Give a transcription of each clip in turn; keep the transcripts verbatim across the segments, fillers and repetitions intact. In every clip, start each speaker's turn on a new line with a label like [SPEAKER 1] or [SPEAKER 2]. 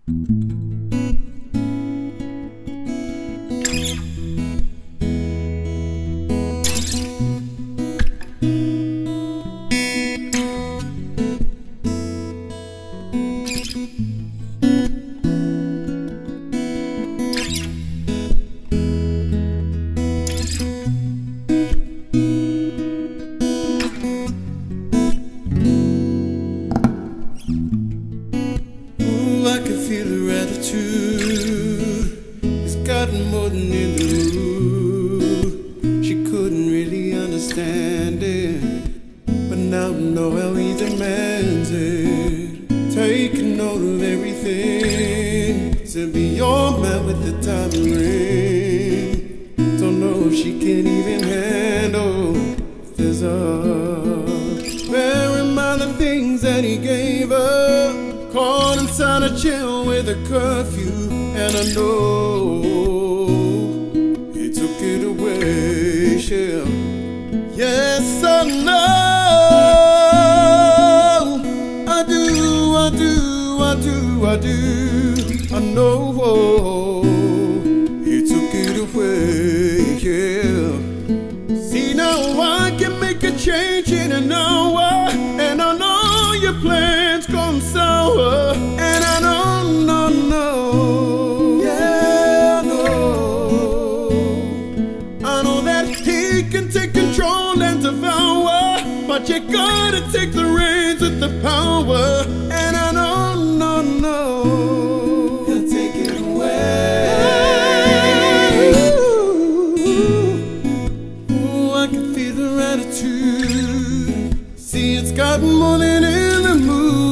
[SPEAKER 1] It's gotten more than in the mood. She couldn't really understand it, but now I know how he demands it. Taking note of everything to be your man with the diamond ring. Don't know if she can even handle this up. Bear in mind the things that he gave her. Caught inside a jail with a curfew, and I know he took it away, yeah. Yes, I know, I do, I do, I do, I do, I know he took it away, yeah. See, now I can make a change in an hour, and I know your plans gone sour, and I know, no, no, yeah, I know, I know that he can take control and devour, but you gotta take the reins with the power, and I know, no, no, he'll take it away. Ooh, I can feel her attitude. See, it's gotten more than in the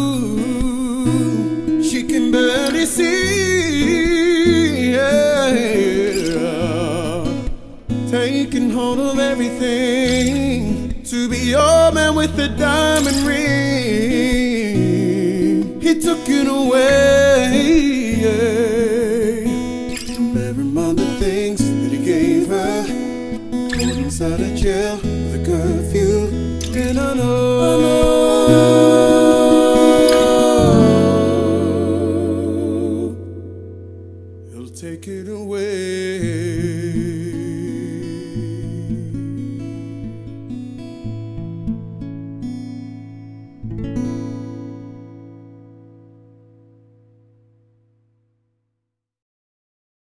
[SPEAKER 1] mood. She can barely see, yeah. Taking hold of everything to be your man with the diamond ring. He took it away, yeah. Bear in mind the things that he gave her. Inside a jail with a girl